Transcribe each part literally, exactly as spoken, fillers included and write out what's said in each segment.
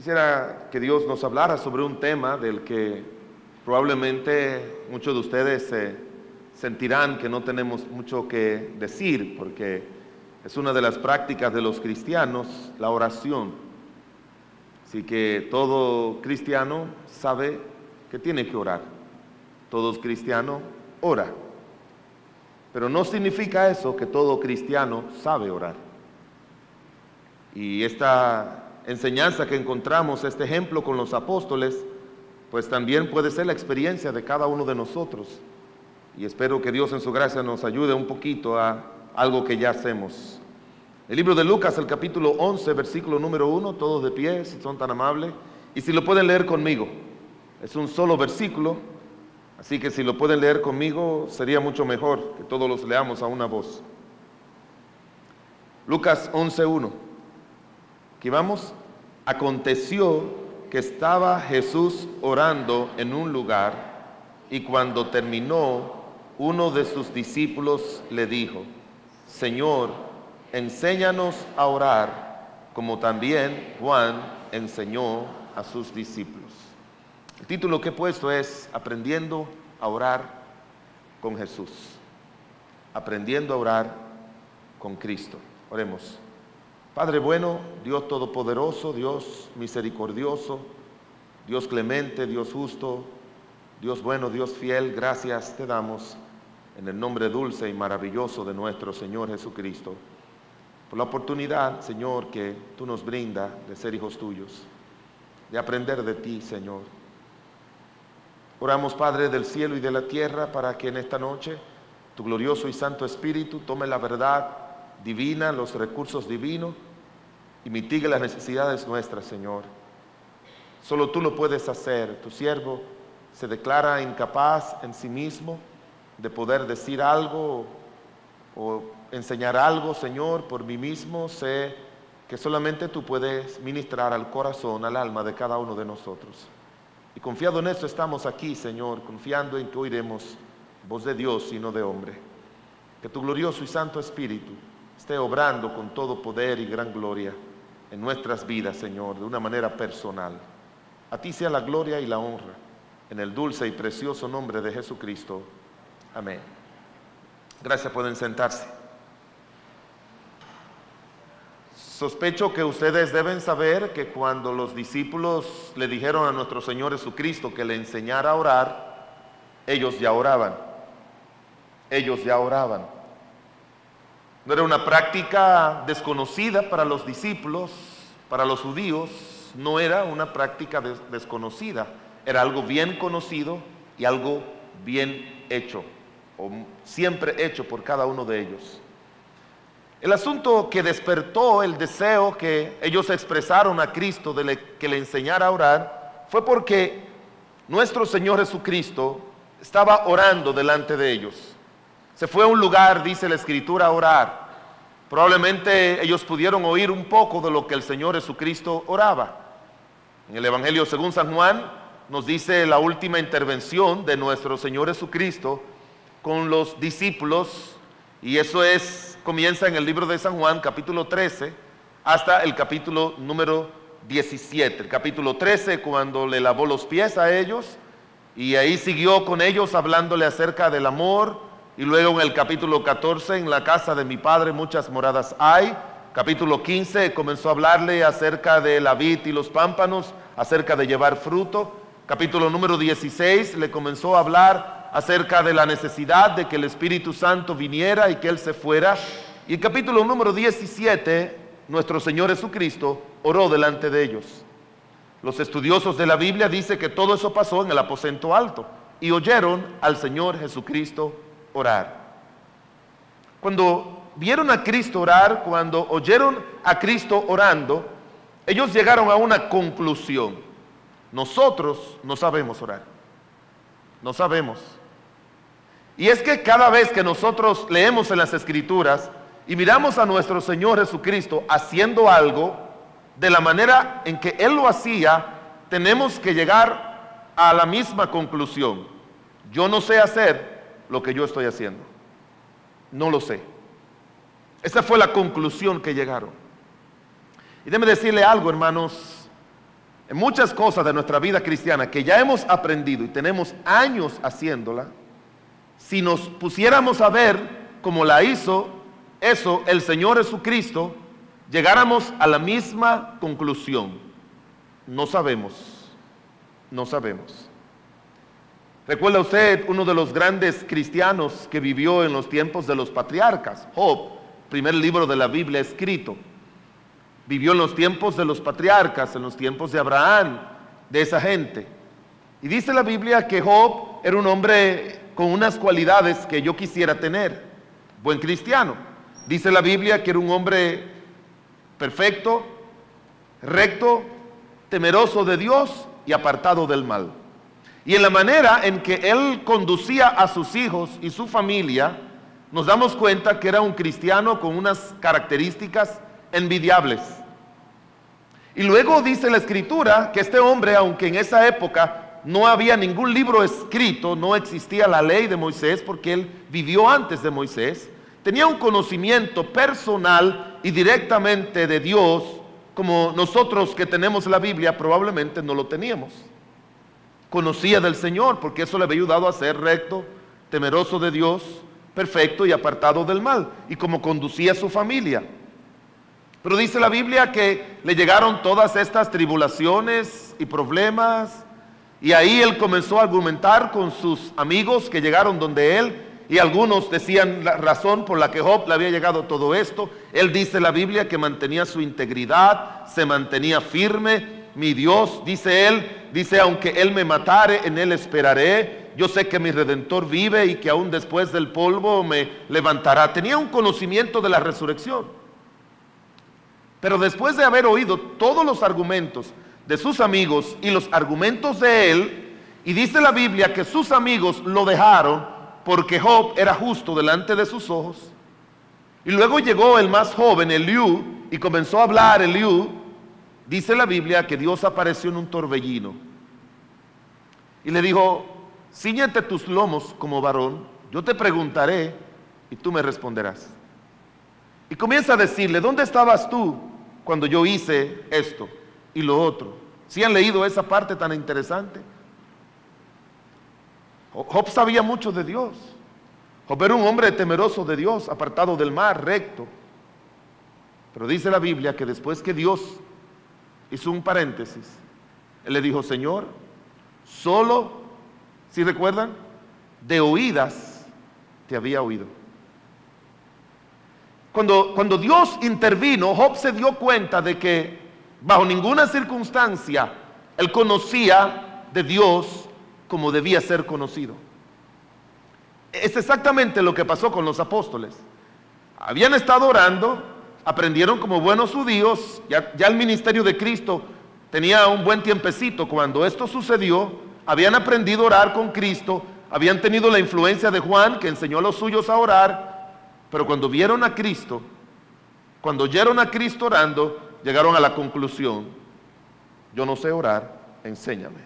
Quisiera que Dios nos hablara sobre un tema del que probablemente muchos de ustedes eh, sentirán que no tenemos mucho que decir, porque es una de las prácticas de los cristianos, la oración. Así que todo cristiano sabe que tiene que orar. Todo cristiano ora. Pero no significa eso que todo cristiano sabe orar. Y esta enseñanza que encontramos, este ejemplo con los apóstoles, pues también puede ser la experiencia de cada uno de nosotros. Y espero que Dios en su gracia nos ayude un poquito a algo que ya hacemos. El libro de Lucas, el capítulo once, versículo número uno, todos de pie, si son tan amables. Y si lo pueden leer conmigo, es un solo versículo, así que si lo pueden leer conmigo, sería mucho mejor que todos los leamos a una voz. Lucas once, uno. Aquí vamos. Aconteció que estaba Jesús orando en un lugar, y cuando terminó, uno de sus discípulos le dijo: Señor, enséñanos a orar, como también Juan enseñó a sus discípulos. El título que he puesto es Aprendiendo a orar con Jesús. Aprendiendo a orar con Cristo. Oremos. Padre bueno, Dios todopoderoso, Dios misericordioso, Dios clemente, Dios justo, Dios bueno, Dios fiel, gracias te damos en el nombre dulce y maravilloso de nuestro Señor Jesucristo, por la oportunidad, Señor, que tú nos brindas de ser hijos tuyos, de aprender de ti, Señor. Oramos, Padre del cielo y de la tierra, para que en esta noche tu glorioso y santo Espíritu tome la verdad divina, los recursos divinos, y mitigue las necesidades nuestras, Señor. Solo tú lo puedes hacer. Tu siervo se declara incapaz en sí mismo de poder decir algo o enseñar algo, Señor. Por mí mismo sé que solamente tú puedes ministrar al corazón, al alma de cada uno de nosotros. Y confiado en eso estamos aquí, Señor, confiando en que oiremos voz de Dios y no de hombre. Que tu glorioso y santo Espíritu esté obrando con todo poder y gran gloria en nuestras vidas, Señor, de una manera personal. A ti sea la gloria y la honra, en el dulce y precioso nombre de Jesucristo. Amén. Gracias, pueden sentarse. Sospecho que ustedes deben saber que cuando los discípulos le dijeron a nuestro Señor Jesucristo que le enseñara a orar, ellos ya oraban. Ellos ya oraban. No era una práctica desconocida para los discípulos, para los judíos, no era una práctica des- desconocida, era algo bien conocido y algo bien hecho, o siempre hecho por cada uno de ellos. El asunto que despertó el deseo que ellos expresaron a Cristo de le- que le enseñara a orar fue porque nuestro Señor Jesucristo estaba orando delante de ellos. Se fue a un lugar, dice la Escritura, a orar. Probablemente ellos pudieron oír un poco de lo que el Señor Jesucristo oraba. En el Evangelio según San Juan nos dice la última intervención de nuestro Señor Jesucristo con los discípulos, y eso es, comienza en el libro de San Juan, capítulo trece, hasta el capítulo número diecisiete. El capítulo trece, cuando le lavó los pies a ellos, y ahí siguió con ellos hablándole acerca del amor. Y luego en el capítulo catorce, en la casa de mi Padre muchas moradas hay. Capítulo quince, comenzó a hablarle acerca de la vid y los pámpanos, acerca de llevar fruto. Capítulo número dieciséis, le comenzó a hablar acerca de la necesidad de que el Espíritu Santo viniera y que Él se fuera. Y el capítulo número diecisiete, nuestro Señor Jesucristo oró delante de ellos. Los estudiosos de la Biblia dicen que todo eso pasó en el aposento alto y oyeron al Señor Jesucristo orar. Cuando vieron a Cristo orar, cuando oyeron a Cristo orando, ellos llegaron a una conclusión: nosotros no sabemos orar, no sabemos. Y es que cada vez que nosotros leemos en las Escrituras y miramos a nuestro Señor Jesucristo haciendo algo de la manera en que Él lo hacía, tenemos que llegar a la misma conclusión: yo no sé hacer lo que yo estoy haciendo, no lo sé. Esa fue la conclusión que llegaron. Y déjeme decirle algo, hermanos, en muchas cosas de nuestra vida cristiana que ya hemos aprendido y tenemos años haciéndola, si nos pusiéramos a ver cómo la hizo eso el Señor Jesucristo, llegáramos a la misma conclusión. No sabemos, no sabemos. ¿Recuerda usted uno de los grandes cristianos que vivió en los tiempos de los patriarcas? Job, primer libro de la Biblia escrito. Vivió en los tiempos de los patriarcas, en los tiempos de Abraham, de esa gente. Y dice la Biblia que Job era un hombre con unas cualidades que yo quisiera tener. Buen cristiano. Dice la Biblia que era un hombre perfecto, recto, temeroso de Dios y apartado del mal. Y en la manera en que él conducía a sus hijos y su familia, nos damos cuenta que era un cristiano con unas características envidiables. Y luego dice la Escritura que este hombre, aunque en esa época no había ningún libro escrito, no existía la ley de Moisés, porque él vivió antes de Moisés, tenía un conocimiento personal y directamente de Dios, como nosotros que tenemos la Biblia probablemente no lo teníamos. Conocía del Señor, porque eso le había ayudado a ser recto, temeroso de Dios, perfecto y apartado del mal, y como conducía a su familia. Pero dice la Biblia que le llegaron todas estas tribulaciones y problemas, y ahí él comenzó a argumentar con sus amigos que llegaron donde él, y algunos decían la razón por la que Job le había llegado todo esto. Él dice la Biblia que mantenía su integridad, se mantenía firme. Mi Dios, dice él, dice, aunque él me matare, en él esperaré. Yo sé que mi Redentor vive y que aún después del polvo me levantará. Tenía un conocimiento de la resurrección. Pero después de haber oído todos los argumentos de sus amigos y los argumentos de él, y dice la Biblia que sus amigos lo dejaron porque Job era justo delante de sus ojos, y luego llegó el más joven, Eliú, y comenzó a hablar Eliú, dice la Biblia que Dios apareció en un torbellino, y le dijo, cíñete tus lomos como varón, yo te preguntaré, y tú me responderás. Y comienza a decirle, ¿dónde estabas tú cuando yo hice esto y lo otro? ¿Sí han leído esa parte tan interesante? Job sabía mucho de Dios. Job era un hombre temeroso de Dios, apartado del mal, recto. Pero dice la Biblia que después que Dios hizo un paréntesis, él le dijo, Señor, solo, ¿sí recuerdan? De oídas te había oído. Cuando, cuando Dios intervino, Job se dio cuenta de que bajo ninguna circunstancia él conocía de Dios como debía ser conocido. Es exactamente lo que pasó con los apóstoles. Habían estado orando, aprendieron como buenos judíos, ya, ya el ministerio de Cristo tenía un buen tiempecito cuando esto sucedió, habían aprendido a orar con Cristo, habían tenido la influencia de Juan que enseñó a los suyos a orar. Pero cuando vieron a Cristo, cuando oyeron a Cristo orando, llegaron a la conclusión, yo no sé orar, enséñame.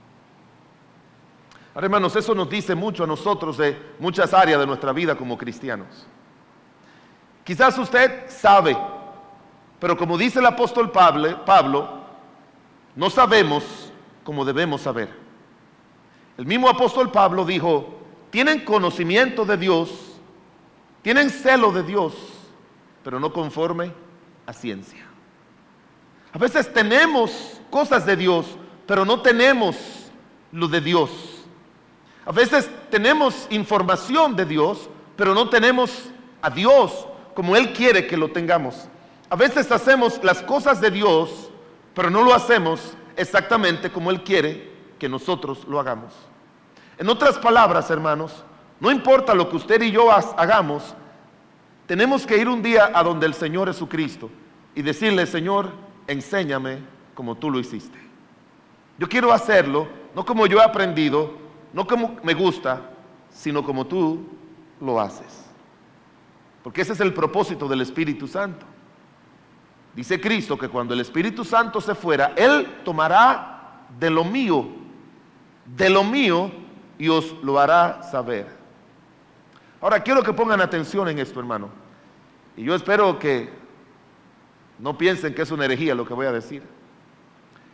Ahora, hermanos, eso nos dice mucho a nosotros de muchas áreas de nuestra vida como cristianos. Quizás usted sabe, pero como dice el apóstol Pablo, Pablo, no sabemos como debemos saber. El mismo apóstol Pablo dijo, tienen conocimiento de Dios, tienen celo de Dios, pero no conforme a ciencia. A veces tenemos cosas de Dios, pero no tenemos lo de Dios. A veces tenemos información de Dios, pero no tenemos a Dios como Él quiere que lo tengamos. A veces hacemos las cosas de Dios, pero no lo hacemos exactamente como Él quiere que nosotros lo hagamos. En otras palabras, hermanos, no importa lo que usted y yo hagamos, tenemos que ir un día a donde el Señor Jesucristo y decirle, Señor, enséñame como tú lo hiciste. Yo quiero hacerlo, no como yo he aprendido, no como me gusta, sino como tú lo haces. Porque ese es el propósito del Espíritu Santo. Dice Cristo que cuando el Espíritu Santo se fuera, Él tomará de lo mío, de lo mío, y os lo hará saber. Ahora quiero que pongan atención en esto, hermano. Y yo espero que no piensen que es una herejía lo que voy a decir.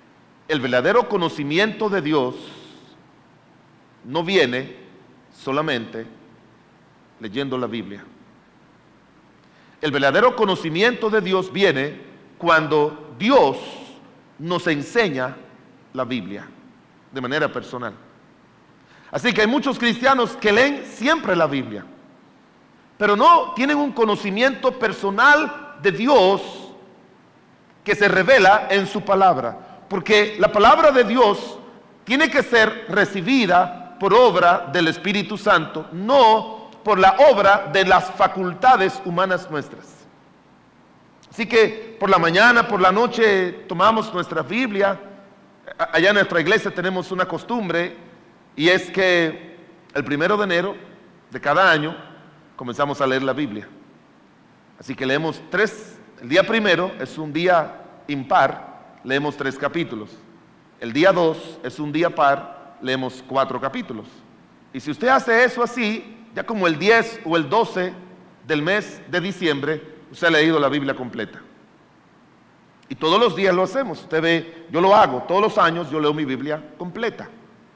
el verdadero conocimiento de Dios no viene solamente leyendo la Biblia. El verdadero conocimiento de Dios viene cuando Dios nos enseña la Biblia de manera personal. Así que hay muchos cristianos que leen siempre la Biblia, pero no tienen un conocimiento personal de Dios que se revela en su palabra, porque la palabra de Dios tiene que ser recibida por obra del Espíritu Santo, no por la obra de las facultades humanas nuestras. Así que por la mañana, por la noche tomamos nuestra Biblia. Allá en nuestra iglesia tenemos una costumbre, y es que el primero de enero de cada año comenzamos a leer la Biblia. Así que leemos tres, el día primero es un día impar, leemos tres capítulos. El día dos es un día par, leemos cuatro capítulos. Y si usted hace eso así, ya como el diez o el doce del mes de diciembre, usted ha leído la Biblia completa. Y todos los días lo hacemos. Usted ve, yo lo hago, todos los años yo leo mi Biblia completa.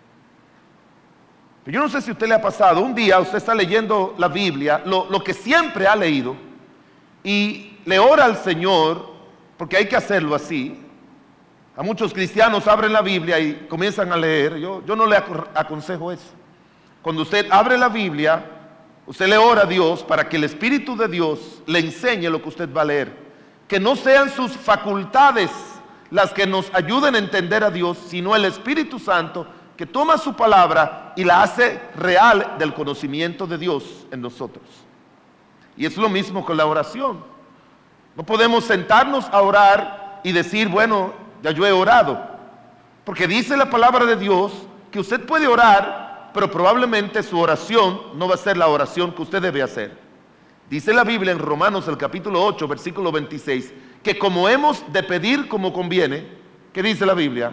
Pero yo no sé si a usted le ha pasado, un día usted está leyendo la Biblia, lo, lo que siempre ha leído, y le ora al Señor, porque hay que hacerlo así. A muchos cristianos abren la Biblia y comienzan a leer. Yo, yo no le aconsejo eso. Cuando usted abre la Biblia, usted le ora a Dios para que el Espíritu de Dios le enseñe lo que usted va a leer. Que no sean sus facultades las que nos ayuden a entender a Dios, sino el Espíritu Santo que toma su palabra y la hace real del conocimiento de Dios en nosotros. Y es lo mismo con la oración. No podemos sentarnos a orar y decir, bueno, ya yo he orado. Porque dice la palabra de Dios que usted puede orar, pero probablemente su oración no va a ser la oración que usted debe hacer. Dice la Biblia en Romanos el capítulo ocho, versículo veintiséis, que como hemos de pedir como conviene, ¿qué dice la Biblia?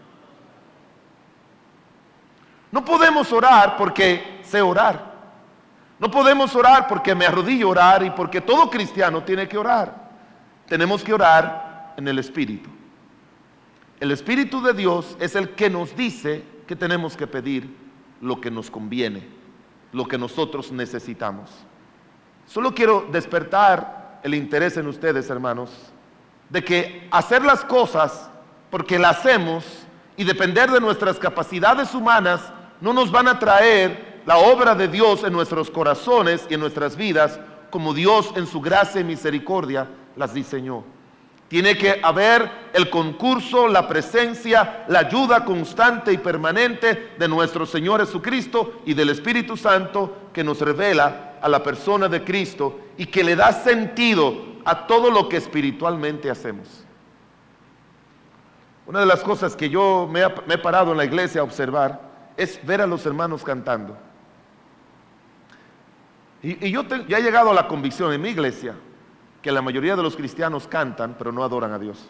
No podemos orar porque sé orar. No podemos orar porque me arrodillo a orar y porque todo cristiano tiene que orar. Tenemos que orar en el Espíritu. El Espíritu de Dios es el que nos dice que tenemos que pedir lo que nos conviene, lo que nosotros necesitamos. Solo quiero despertar el interés en ustedes, hermanos, de que hacer las cosas porque las hacemos y depender de nuestras capacidades humanas no nos van a traer la obra de Dios en nuestros corazones y en nuestras vidas como Dios en su gracia y misericordia las diseñó. Tiene que haber el concurso, la presencia, la ayuda constante y permanente de nuestro Señor Jesucristo y del Espíritu Santo que nos revela a la persona de Cristo y que le da sentido a todo lo que espiritualmente hacemos. Una de las cosas que yo me, me he parado en la iglesia a observar es ver a los hermanos cantando. Y, y yo te, ya he llegado a la convicción en mi iglesia que la mayoría de los cristianos cantan, pero no adoran a Dios.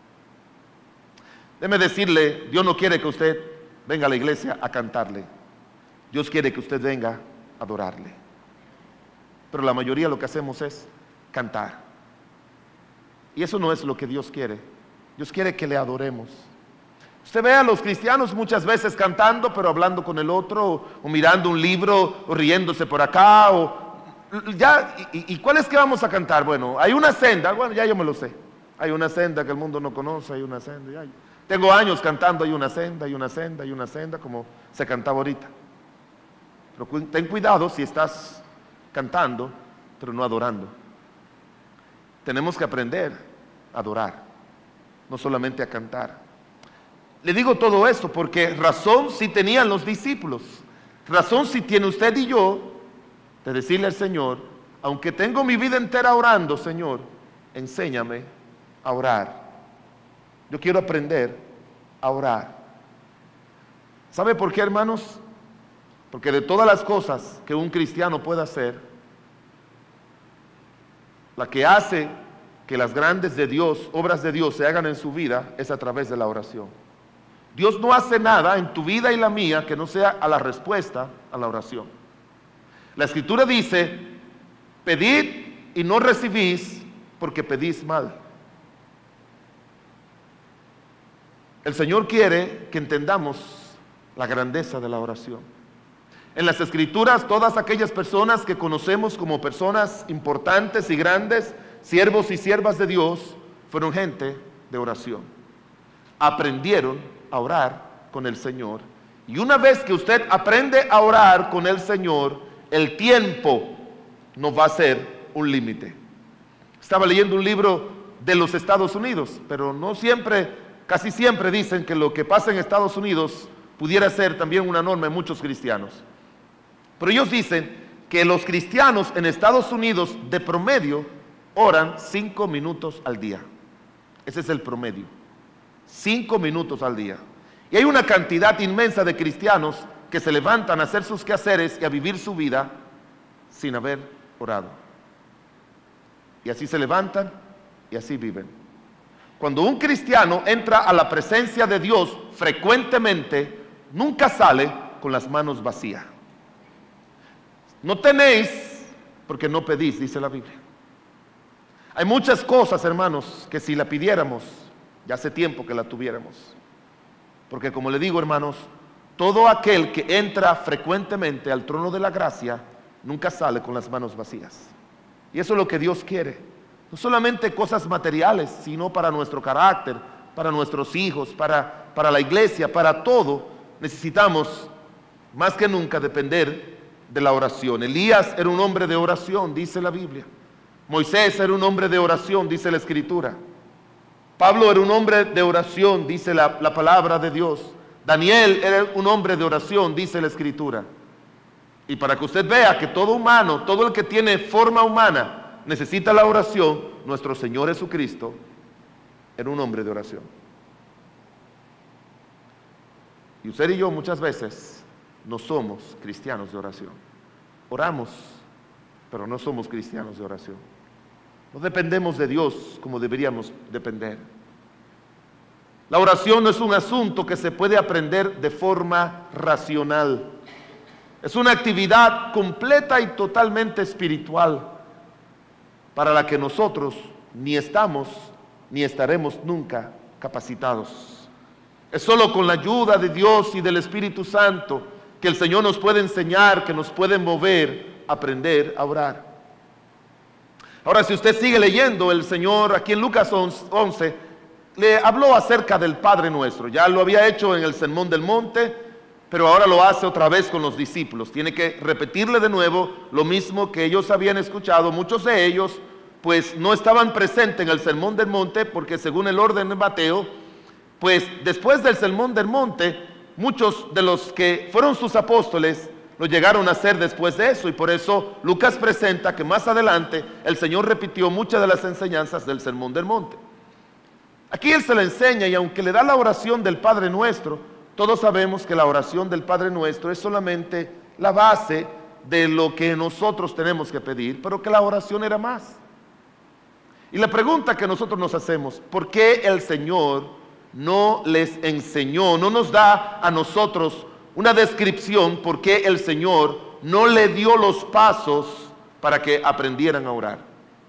Déjeme decirle, Dios no quiere que usted venga a la iglesia a cantarle. Dios quiere que usted venga a adorarle. Pero la mayoría lo que hacemos es cantar. Y eso no es lo que Dios quiere. Dios quiere que le adoremos. Usted ve a los cristianos muchas veces cantando, pero hablando con el otro, o, o mirando un libro, o riéndose por acá, o ya, y, y ¿cuál es que vamos a cantar? Bueno, hay una senda, bueno, ya yo me lo sé. Hay una senda que el mundo no conoce, hay una senda. Ya, tengo años cantando, hay una senda, hay una senda, hay una senda, como se cantaba ahorita. Pero ten cuidado si estás cantando, pero no adorando. Tenemos que aprender a adorar, no solamente a cantar. Le digo todo esto porque razón sí tenían los discípulos, razón sí tiene usted y yo de decirle al Señor, aunque tengo mi vida entera orando, Señor, enséñame a orar. Yo quiero aprender a orar. ¿Sabe por qué, hermanos? Porque de todas las cosas que un cristiano puede hacer, la que hace que las grandes de Dios, obras de Dios se hagan en su vida, es a través de la oración. Dios no hace nada en tu vida y la mía que no sea a la respuesta a la oración. La Escritura dice, pedid y no recibís porque pedís mal. El Señor quiere que entendamos la grandeza de la oración. En las Escrituras, todas aquellas personas que conocemos como personas importantes y grandes, siervos y siervas de Dios, fueron gente de oración. Aprendieron a orar con el Señor. Y una vez que usted aprende a orar con el Señor, el tiempo no va a ser un límite. Estaba leyendo un libro de los Estados Unidos, pero no siempre, casi siempre dicen que lo que pasa en Estados Unidos pudiera ser también una norma en muchos cristianos. Pero ellos dicen que los cristianos en Estados Unidos de promedio oran cinco minutos al día. Ese es el promedio. Cinco minutos al día. Y hay una cantidad inmensa de cristianos que se levantan a hacer sus quehaceres y a vivir su vida sin haber orado. Y así se levantan y así viven. Cuando un cristiano entra a la presencia de Dios frecuentemente, nunca sale con las manos vacías. No tenéis porque no pedís, dice la Biblia. Hay muchas cosas, hermanos, que si la pidiéramos, ya hace tiempo que la tuviéramos. Porque como le digo, hermanos, todo aquel que entra frecuentemente al trono de la gracia, nunca sale con las manos vacías. Y eso es lo que Dios quiere. No solamente cosas materiales, sino para nuestro carácter, para nuestros hijos, para, para la iglesia, para todo. Necesitamos más que nunca depender de la oración. Elías era un hombre de oración, dice la Biblia. Moisés era un hombre de oración, dice la Escritura. Pablo era un hombre de oración, dice la, la palabra de Dios. Daniel era un hombre de oración, dice la Escritura. Y para que usted vea que todo humano, todo el que tiene forma humana, necesita la oración, nuestro Señor Jesucristo era un hombre de oración. Y usted y yo muchas veces no somos cristianos de oración. Oramos, pero no somos cristianos de oración. No dependemos de Dios como deberíamos depender. La oración no es un asunto que se puede aprender de forma racional. Es una actividad completa y totalmente espiritual para la que nosotros ni estamos ni estaremos nunca capacitados. Es solo con la ayuda de Dios y del Espíritu Santo que el Señor nos puede enseñar, que nos puede mover a aprender a orar. Ahora, si usted sigue leyendo, el Señor aquí en Lucas once le habló acerca del Padre Nuestro. Ya lo había hecho en el Sermón del Monte, pero ahora lo hace otra vez con los discípulos. Tiene que repetirle de nuevo lo mismo que ellos habían escuchado. Muchos de ellos pues no estaban presentes en el Sermón del Monte, porque según el orden de Mateo, pues después del Sermón del Monte, muchos de los que fueron sus apóstoles lo llegaron a hacer después de eso, y por eso Lucas presenta que más adelante el Señor repitió muchas de las enseñanzas del Sermón del Monte. Aquí Él se le enseña, y aunque le da la oración del Padre Nuestro, todos sabemos que la oración del Padre Nuestro es solamente la base de lo que nosotros tenemos que pedir, pero que la oración era más. Y la pregunta que nosotros nos hacemos, ¿por qué el Señor no les enseñó, no nos da a nosotros una descripción por qué el Señor no le dio los pasos para que aprendieran a orar?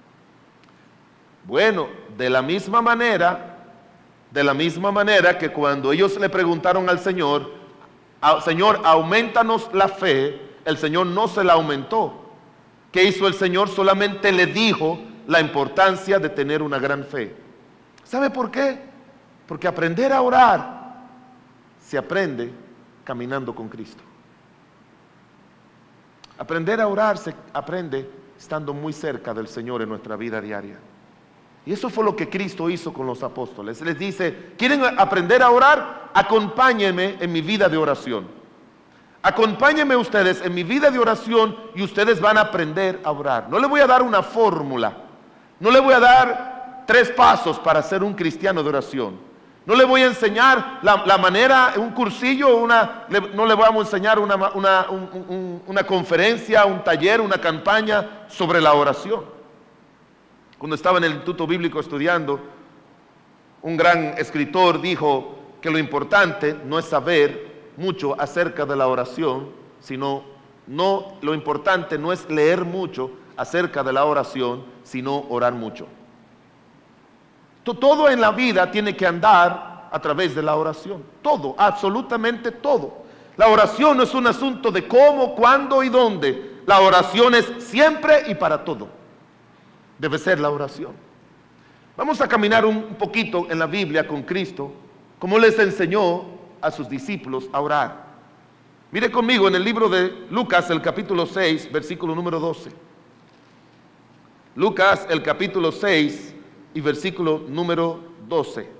Bueno, de la misma manera, de la misma manera que cuando ellos le preguntaron al Señor, Señor, aumentanos la fe, el Señor no se la aumentó. ¿Qué hizo el Señor? Solamente le dijo la importancia de tener una gran fe. ¿Sabe por qué? Porque aprender a orar se aprende caminando con Cristo. Aprender a orar se aprende estando muy cerca del Señor en nuestra vida diaria. Y eso fue lo que Cristo hizo con los apóstoles. Les dice, ¿quieren aprender a orar? Acompáñenme en mi vida de oración. Acompáñenme ustedes en mi vida de oración y ustedes van a aprender a orar. No le voy a dar una fórmula. No le voy a dar tres pasos para ser un cristiano de oración. No le voy a enseñar la, la manera, un cursillo, una, le, no le vamos a enseñar una, una, un, un, una conferencia, un taller, una campaña sobre la oración. Cuando estaba en el Instituto Bíblico estudiando, un gran escritor dijo que lo importante no es saber mucho acerca de la oración, sino no, lo importante no es leer mucho acerca de la oración, sino orar mucho. Todo en la vida tiene que andar a través de la oración. Todo, absolutamente todo. La oración no es un asunto de cómo, cuándo y dónde. La oración es siempre y para todo. Debe ser la oración. Vamos a caminar un poquito en la Biblia con Cristo, como les enseñó a sus discípulos a orar. Mire conmigo en el libro de Lucas, el capítulo seis, versículo número doce. Lucas, el capítulo seis y versículo número doce.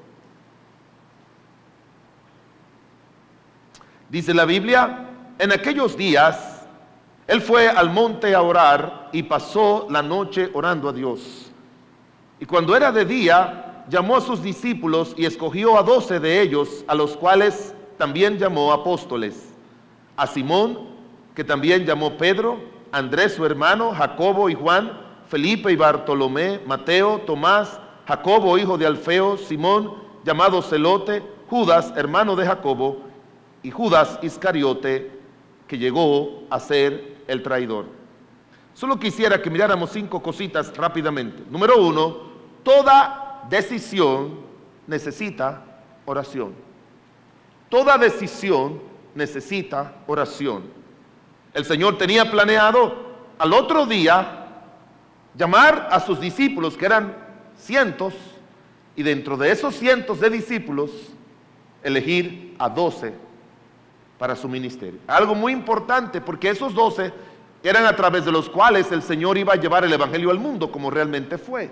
Dice la Biblia: en aquellos días, él fue al monte a orar y pasó la noche orando a Dios. Y cuando era de día, llamó a sus discípulos y escogió a doce de ellos, a los cuales también llamó apóstoles. A Simón, que también llamó Pedro, Andrés su hermano, Jacobo y Juan, Felipe y Bartolomé, Mateo, Tomás, Jacobo hijo de Alfeo, Simón llamado Celote, Judas hermano de Jacobo y Judas Iscariote, que llegó a ser el traidor. Solo quisiera que miráramos cinco cositas rápidamente. Número uno, toda decisión necesita oración. Toda decisión necesita oración. El Señor tenía planeado al otro día llamar a sus discípulos, que eran cientos, y dentro de esos cientos de discípulos, elegir a doce para su ministerio. Algo muy importante, porque esos doce eran a través de los cuales el Señor iba a llevar el evangelio al mundo, como realmente fue.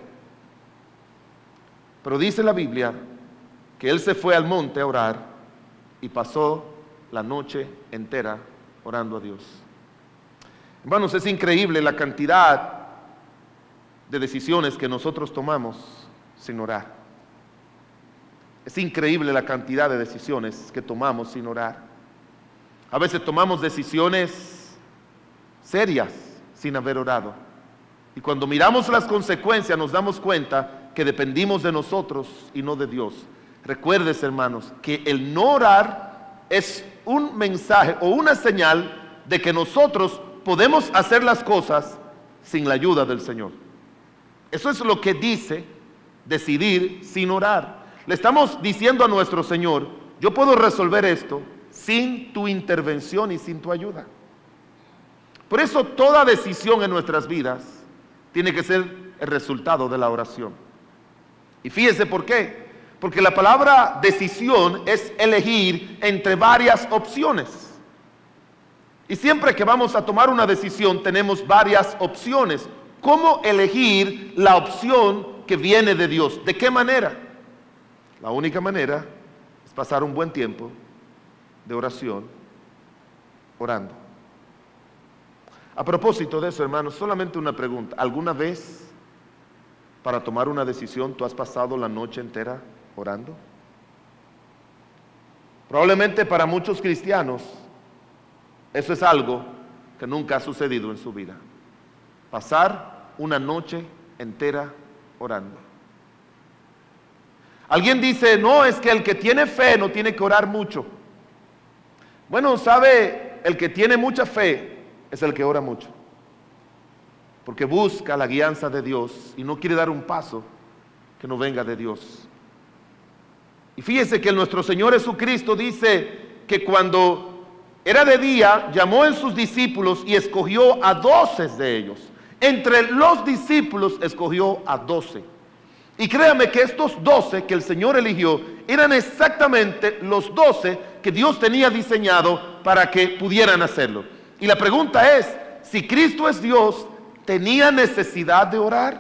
Pero dice la Biblia que Él se fue al monte a orar y pasó la noche entera orando a Dios. Hermanos, es increíble la cantidad de decisiones que nosotros tomamos sin orar. Es increíble la cantidad de decisiones que tomamos sin orar. A veces tomamos decisiones serias sin haber orado. Y cuando miramos las consecuencias nos damos cuenta que dependimos de nosotros y no de Dios. Recuerdes, hermanos, que el no orar es un mensaje o una señal de que nosotros podemos hacer las cosas sin la ayuda del Señor. Eso es lo que dice decidir sin orar. Le estamos diciendo a nuestro Señor: yo puedo resolver esto sin tu intervención y sin tu ayuda. Por eso toda decisión en nuestras vidas tiene que ser el resultado de la oración. Y fíjese por qué. Porque la palabra decisión es elegir entre varias opciones. Y siempre que vamos a tomar una decisión tenemos varias opciones. ¿Cómo elegir la opción que viene de Dios? ¿De qué manera? La única manera es pasar un buen tiempo de oración, orando. A propósito de eso, hermanos, solamente una pregunta. ¿Alguna vez para tomar una decisión tú has pasado la noche entera orando? Probablemente para muchos cristianos eso es algo que nunca ha sucedido en su vida. Pasar una noche entera orando. Alguien dice: no, es que el que tiene fe no tiene que orar mucho. Bueno, sabe, el que tiene mucha fe es el que ora mucho, porque busca la guianza de Dios y no quiere dar un paso que no venga de Dios. Y fíjese que nuestro Señor Jesucristo dice que cuando era de día, llamó a sus discípulos y escogió a doce de ellos. Entre los discípulos escogió a doce. Y créame que estos doce que el Señor eligió eran exactamente los doce que Dios tenía diseñado para que pudieran hacerlo. Y la pregunta es, si Cristo es Dios, ¿tenía necesidad de orar?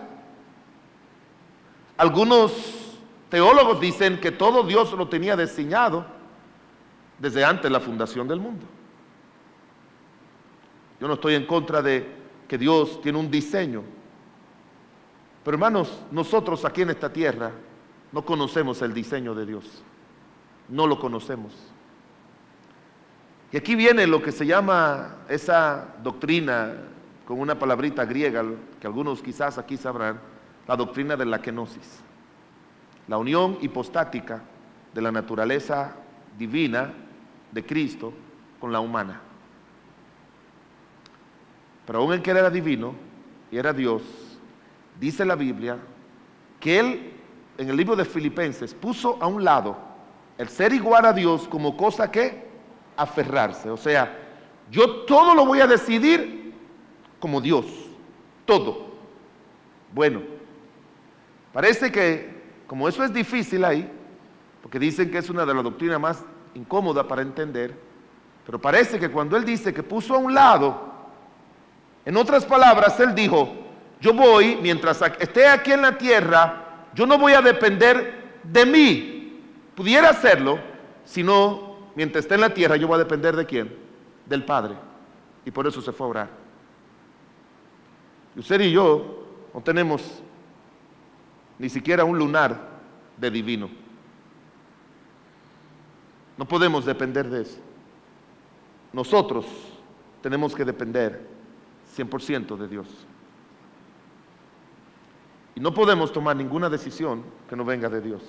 Algunos teólogos dicen que todo Dios lo tenía diseñado desde antes de la fundación del mundo. Yo no estoy en contra de que Dios tiene un diseño, pero hermanos, nosotros aquí en esta tierra no conocemos el diseño de Dios, no lo conocemos. Y aquí viene lo que se llama esa doctrina, con una palabrita griega que algunos quizás aquí sabrán, la doctrina de la kenosis, la unión hipostática de la naturaleza divina de Cristo con la humana. Pero aún el que era divino y era Dios, dice la Biblia que Él, en el libro de Filipenses, puso a un lado El ser igual a Dios como cosa que aferrarse. O sea, yo todo lo voy a decidir como Dios. Todo. Bueno, parece que como eso es difícil ahí, porque dicen que es una de las doctrinas más incómodas para entender, pero parece que cuando él dice que puso a un lado, en otras palabras, él dijo, yo voy, mientras esté aquí en la tierra, yo no voy a depender de mí. Pudiera hacerlo, sino mientras esté en la tierra, yo voy a depender de quién, del Padre. Y por eso se fue a orar. Y usted y yo no tenemos ni siquiera un lunar de divino. No podemos depender de eso. Nosotros tenemos que depender cien por ciento de Dios. Y no podemos tomar ninguna decisión que no venga de Dios.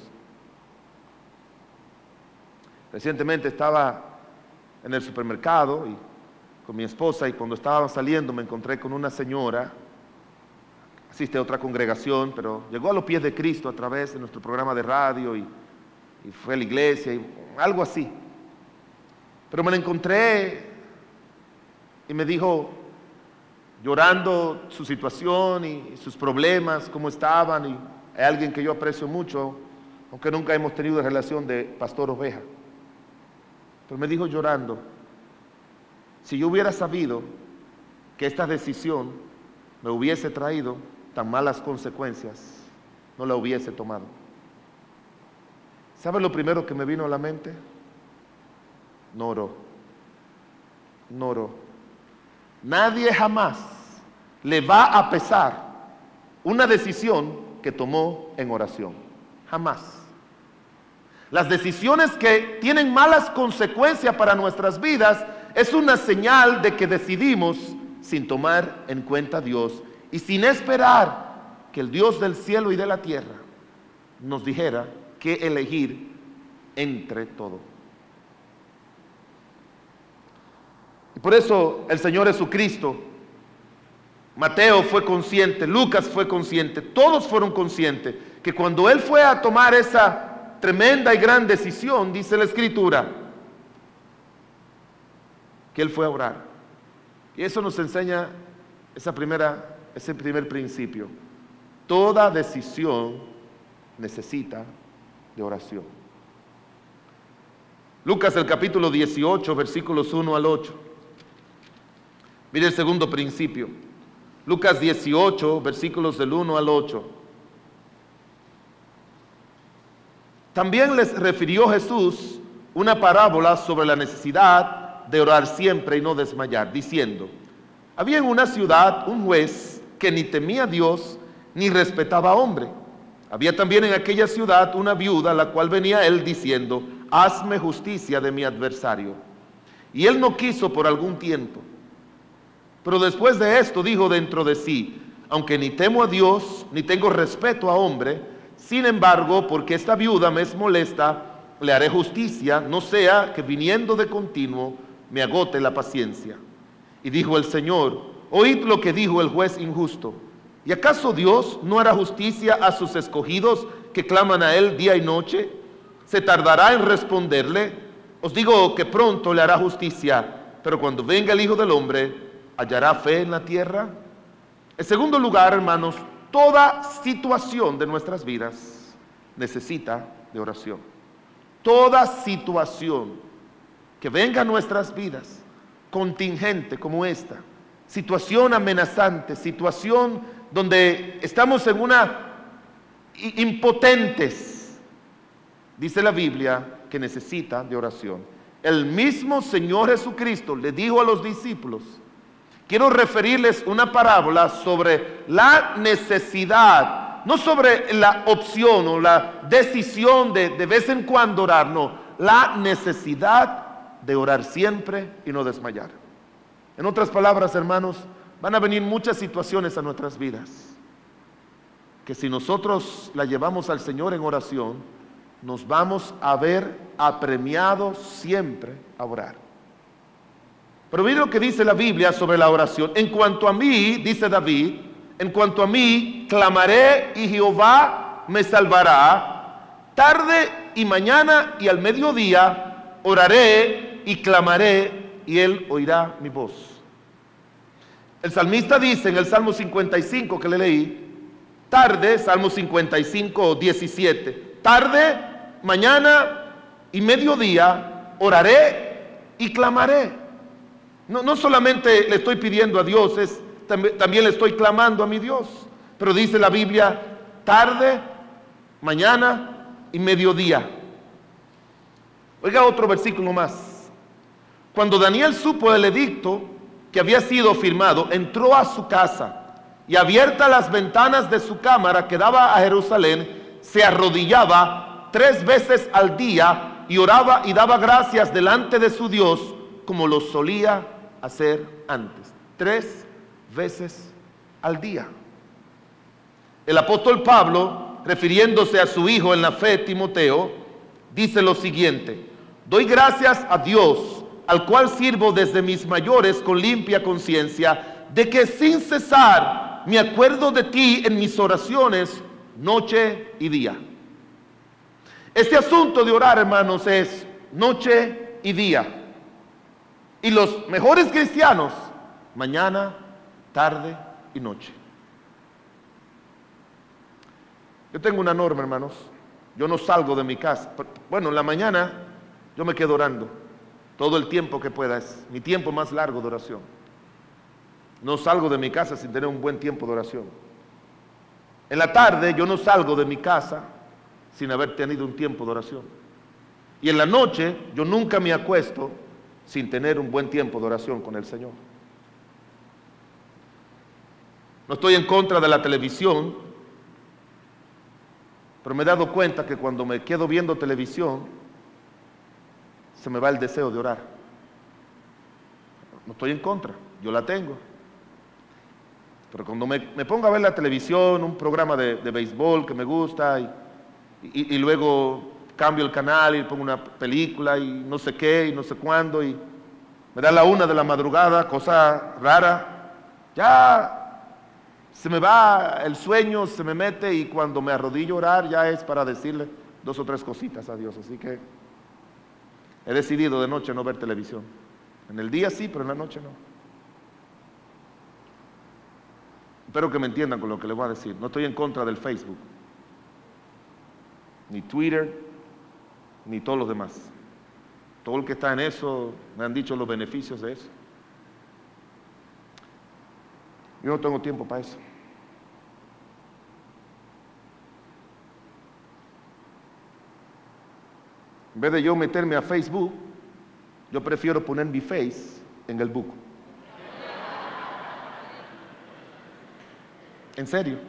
Recientemente estaba en el supermercado y con mi esposa, y cuando estaba saliendo me encontré con una señora, asiste a otra congregación, pero llegó a los pies de Cristo a través de nuestro programa de radio y, y fue a la iglesia y algo así. Pero me la encontré y me dijo, llorando su situación y sus problemas, cómo estaban, y es alguien que yo aprecio mucho, aunque nunca hemos tenido relación de pastor-oveja. Pero me dijo llorando, si yo hubiera sabido que esta decisión me hubiese traído tan malas consecuencias, no la hubiese tomado. ¿Sabe lo primero que me vino a la mente? No oró. No oró. Nadie jamás le va a pesar una decisión que tomó en oración. Jamás. Las decisiones que tienen malas consecuencias para nuestras vidas es una señal de que decidimos sin tomar en cuenta a Dios y sin esperar que el Dios del cielo y de la tierra nos dijera qué elegir entre todo. Y por eso el Señor Jesucristo, Mateo fue consciente, Lucas fue consciente, todos fueron conscientes que cuando Él fue a tomar esa tremenda y gran decisión, dice la Escritura, que Él fue a orar. Y eso nos enseña esa primera, ese primer principio. Toda decisión necesita de oración. Lucas el capítulo dieciocho, versículos uno al ocho. Mire el segundo principio. Lucas dieciocho, versículos del uno al ocho. También les refirió Jesús una parábola sobre la necesidad de orar siempre y no desmayar, diciendo, había en una ciudad un juez que ni temía a Dios ni respetaba a hombre. Había también en aquella ciudad una viuda, la cual venía a él diciendo, hazme justicia de mi adversario. Y él no quiso por algún tiempo. Pero después de esto dijo dentro de sí, aunque ni temo a Dios, ni tengo respeto a hombre, sin embargo, porque esta viuda me es molesta, le haré justicia, no sea que viniendo de continuo me agote la paciencia. Y dijo el Señor, oíd lo que dijo el juez injusto. ¿Y acaso Dios no hará justicia a sus escogidos que claman a Él día y noche? ¿Se tardará en responderle? Os digo que pronto le hará justicia, pero cuando venga el Hijo del Hombre, ¿hallará fe en la tierra? En segundo lugar, hermanos, toda situación de nuestras vidas necesita de oración. Toda situación que venga a nuestras vidas, contingente como esta, situación amenazante, situación donde estamos en una impotentes, dice la Biblia que necesita de oración. El mismo Señor Jesucristo le dijo a los discípulos, quiero referirles una parábola sobre la necesidad, no sobre la opción o la decisión de de vez en cuando orar, no, la necesidad de orar siempre y no desmayar. En otras palabras, hermanos, van a venir muchas situaciones a nuestras vidas que si nosotros la llevamos al Señor en oración, nos vamos a ver apremiados siempre a orar. Pero mire lo que dice la Biblia sobre la oración. En cuanto a mí, dice David, en cuanto a mí, clamaré y Jehová me salvará. Tarde y mañana y al mediodía oraré y clamaré y Él oirá mi voz. El salmista dice en el Salmo cincuenta y cinco que le leí, tarde, Salmo cincuenta y cinco, diecisiete, tarde, mañana y mediodía oraré y clamaré. No, no solamente le estoy pidiendo a Dios, es, también, también le estoy clamando a mi Dios. Pero dice la Biblia, tarde, mañana y mediodía. Oiga otro versículo más. Cuando Daniel supo el edicto que había sido firmado, entró a su casa y abiertas las ventanas de su cámara que daba a Jerusalén, se arrodillaba tres veces al día y oraba y daba gracias delante de su Dios como lo solía hacer antes. Tres veces al día. El apóstol Pablo, refiriéndose a su hijo en la fe, Timoteo, dice lo siguiente: doy gracias a Dios, al cual sirvo desde mis mayores con limpia conciencia, de que sin cesar me acuerdo de ti en mis oraciones, noche y día. Este asunto de orar, hermanos, es noche y día. Y los mejores cristianos, mañana, tarde y noche. Yo tengo una norma, hermanos. Yo no salgo de mi casa. Bueno, en la mañana yo me quedo orando todo el tiempo que pueda. Es mi tiempo más largo de oración. No salgo de mi casa sin tener un buen tiempo de oración. En la tarde yo no salgo de mi casa sin haber tenido un tiempo de oración. Y en la noche yo nunca me acuesto sin tener un buen tiempo de oración con el Señor. No estoy en contra de la televisión, pero me he dado cuenta que cuando me quedo viendo televisión, se me va el deseo de orar. No estoy en contra, yo la tengo. Pero cuando me, me pongo a ver la televisión, un programa de, de béisbol que me gusta, y, y, y luego cambio el canal y pongo una película y no sé qué y no sé cuándo, y me da la una de la madrugada, cosa rara, ya se me va el sueño, se me mete, y cuando me arrodillo a orar ya es para decirle dos o tres cositas a Dios. Así que he decidido de noche no ver televisión. En el día sí, pero en la noche no. Espero que me entiendan con lo que les voy a decir. No estoy en contra del Facebook, ni Twitter, ni todos los demás. Todo el que está en eso me han dicho los beneficios de eso. Yo no tengo tiempo para eso. En vez de yo meterme a Facebook, yo prefiero poner mi face en el book. En serio.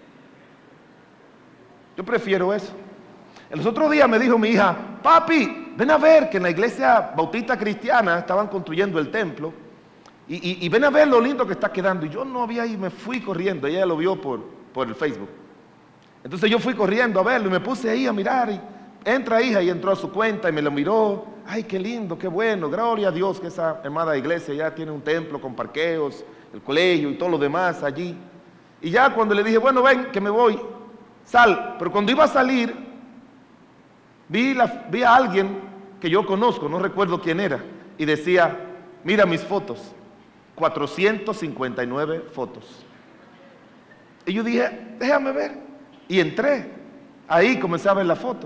Yo prefiero eso. El otro día me dijo mi hija, papi, ven a ver que en la iglesia bautista cristiana estaban construyendo el templo, y, y, y ven a ver lo lindo que está quedando. Y yo no había ido, me fui corriendo. Ella lo vio por, por el Facebook. Entonces yo fui corriendo a verlo y me puse ahí a mirar, y entra hija, y entró a su cuenta y me lo miró. Ay, qué lindo, qué bueno, gloria a Dios que esa hermana iglesia ya tiene un templo con parqueos, el colegio y todo lo demás allí. Y ya cuando le dije, bueno, ven, que me voy, sal. Pero cuando iba a salir, vi, la, vi a alguien que yo conozco, no recuerdo quién era, y decía, mira mis fotos, cuatrocientas cincuenta y nueve fotos. Y yo dije, déjame ver. Y entré, ahí comencé a ver la foto.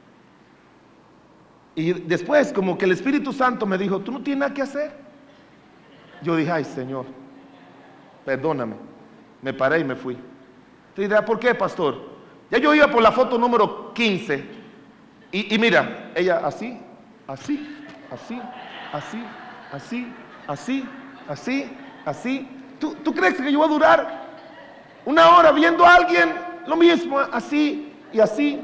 Y después como que el Espíritu Santo me dijo, tú no tienes nada que hacer. Yo dije, ay Señor, perdóname. Me paré y me fui. Te dirá, ¿por qué, pastor? Ya yo iba por la foto número quince. Y, y mira, ella así, así, así, así, así, así, así, así. ¿Tú, ¿Tú crees que yo voy a durar una hora viendo a alguien lo mismo, así y así?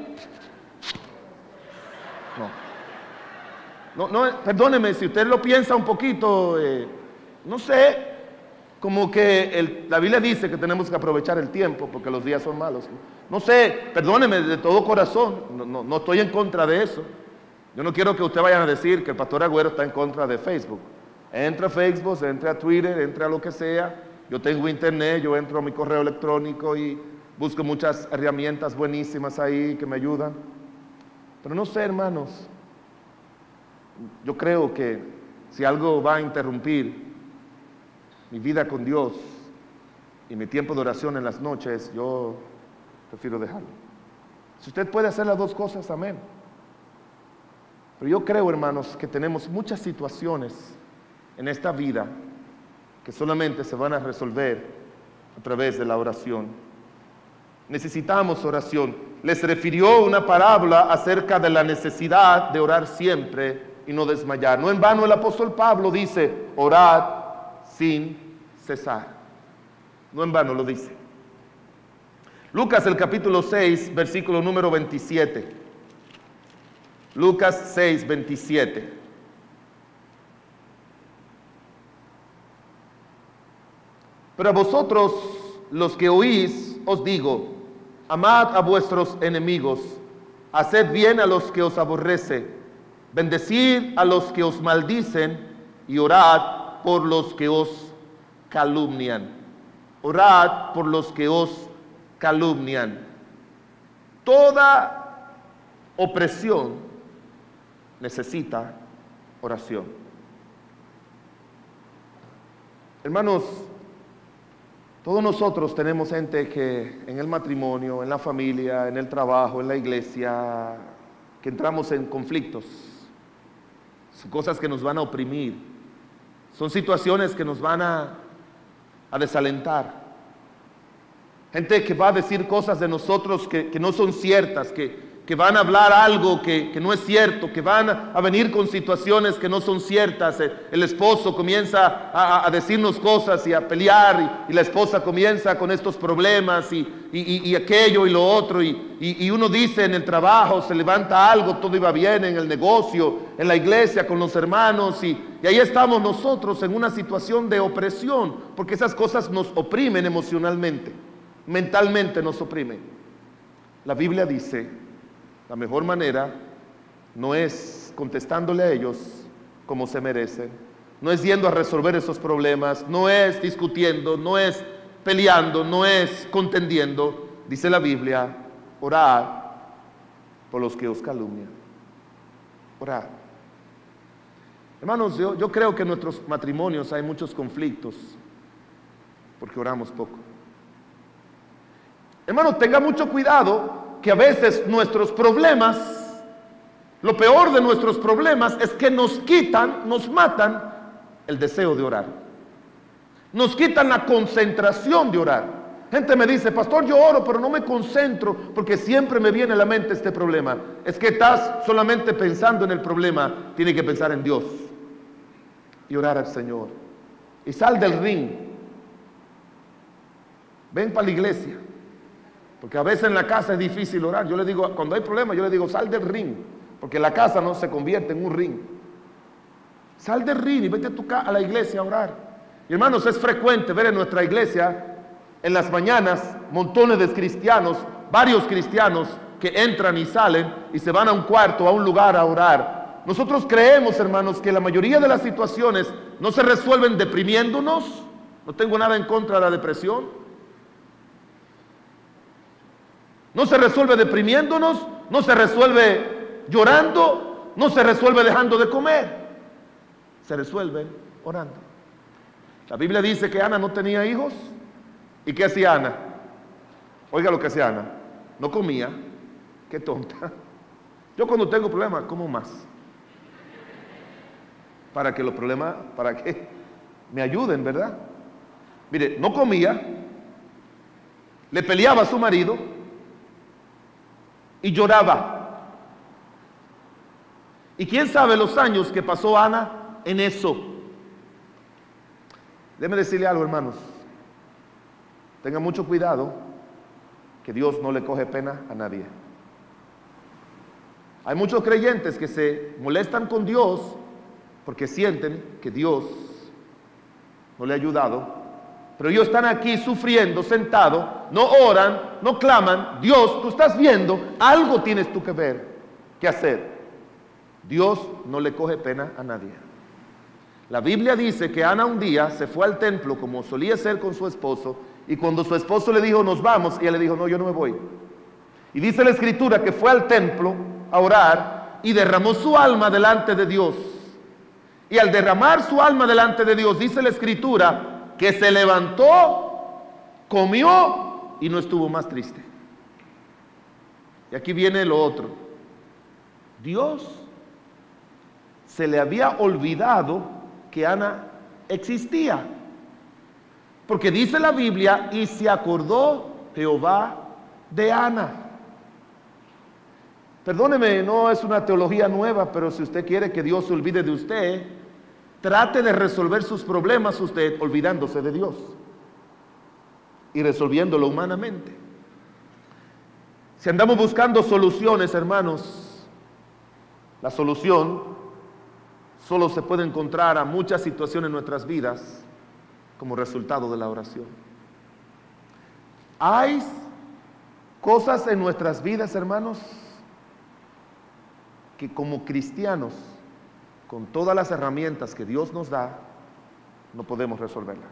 No. No, no, perdóneme, si usted lo piensa un poquito, eh, no sé, como que el, la Biblia dice que tenemos que aprovechar el tiempo porque los días son malos. No sé, perdóneme de todo corazón, no, no, no estoy en contra de eso. Yo no quiero que usted vaya a decir que el pastor Agüero está en contra de Facebook. Entre a Facebook, entre a Twitter, entre a lo que sea. Yo tengo internet, yo entro a mi correo electrónico y busco muchas herramientas buenísimas ahí que me ayudan. Pero no sé, hermanos, yo creo que si algo va a interrumpir mi vida con Dios y mi tiempo de oración en las noches, yo prefiero dejarlo. Si usted puede hacer las dos cosas, amén. Pero yo creo, hermanos, que tenemos muchas situaciones en esta vida que solamente se van a resolver a través de la oración. Necesitamos oración. Les refirió una parábola acerca de la necesidad de orar siempre y no desmayar. No en vano el apóstol Pablo dice, orad sin cesar. No en vano lo dice. Lucas el capítulo seis, versículo número veintisiete. Lucas seis, veintisiete. Pero a vosotros, los que oís, os digo, amad a vuestros enemigos, haced bien a los que os aborrecen, bendecid a los que os maldicen y orad por los que os calumnian. Orad por los que os calumnian. Toda opresión necesita oración. Hermanos, todos nosotros tenemos gente que en el matrimonio, en la familia, en el trabajo, en la iglesia, que entramos en conflictos. Son cosas que nos van a oprimir. Son situaciones que nos van a, a desalentar. Gente que va a decir cosas de nosotros que, que no son ciertas, que, que van a hablar algo que, que no es cierto, que van a venir con situaciones que no son ciertas. El esposo comienza a, a decirnos cosas y a pelear, y, y la esposa comienza con estos problemas y, y, y aquello y lo otro, y, y, y uno dice en el trabajo, se levanta algo, todo iba bien, en el negocio, en la iglesia, con los hermanos, y, y ahí estamos nosotros en una situación de opresión, porque esas cosas nos oprimen emocionalmente, mentalmente nos oprimen. La Biblia dice, la mejor manera no es contestándole a ellos como se merecen, no es yendo a resolver esos problemas, no es discutiendo, no es peleando, no es contendiendo. Dice la Biblia, orad por los que os calumnian. Orad. Hermanos, yo, yo creo que en nuestros matrimonios hay muchos conflictos porque oramos poco. Hermanos, tenga mucho cuidado, que a veces nuestros problemas, lo peor de nuestros problemas es que nos quitan, nos matan el deseo de orar. Nos quitan la concentración de orar. Gente me dice, pastor, yo oro, pero no me concentro porque siempre me viene a la mente este problema. Es que estás solamente pensando en el problema, tienes que pensar en Dios y orar al Señor. Y sal del ring. Ven para la iglesia. Porque a veces en la casa es difícil orar. Yo le digo, cuando hay problemas, yo le digo, sal del ring. Porque la casa no se convierte en un ring. Sal del ring y vete a, tu a la iglesia a orar. Y hermanos, es frecuente ver en nuestra iglesia, en las mañanas, montones de cristianos, varios cristianos que entran y salen y se van a un cuarto, a un lugar a orar. Nosotros creemos, hermanos, que la mayoría de las situaciones no se resuelven deprimiéndonos. No tengo nada en contra de la depresión. No se resuelve deprimiéndonos, no se resuelve llorando, no se resuelve dejando de comer. Se resuelve orando. La Biblia dice que Ana no tenía hijos. ¿Y qué hacía Ana? Oiga lo que hacía Ana. No comía. Qué tonta. Yo cuando tengo problemas, como más. Para que los problemas, para que me ayuden, ¿verdad? Mire, no comía. Le peleaba a su marido. Y lloraba. Y quién sabe los años que pasó Ana en eso. Déjeme decirle algo, hermanos. Tenga mucho cuidado, que Dios no le coge pena a nadie. Hay muchos creyentes que se molestan con Dios porque sienten que Dios no le ha ayudado. Pero ellos están aquí sufriendo, sentados, no oran, no claman. Dios, tú estás viendo, algo tienes tú que ver, que hacer. Dios no le coge pena a nadie. La Biblia dice que Ana un día se fue al templo como solía ser con su esposo, y cuando su esposo le dijo, nos vamos, ella le dijo, no, yo no me voy. Y dice la Escritura que fue al templo a orar y derramó su alma delante de Dios. Y al derramar su alma delante de Dios, dice la Escritura, que se levantó, comió y no estuvo más triste. Y aquí viene lo otro. Dios se le había olvidado que Ana existía. Porque dice la Biblia, y se acordó Jehová de Ana. Perdóneme, no es una teología nueva, pero si usted quiere que Dios se olvide de usted, trate de resolver sus problemas usted olvidándose de Dios y resolviéndolo humanamente. Si andamos buscando soluciones, hermanos, la solución solo se puede encontrar a muchas situaciones en nuestras vidas como resultado de la oración. Hay cosas en nuestras vidas, hermanos, que como cristianos, con todas las herramientas que Dios nos da, no podemos resolverla.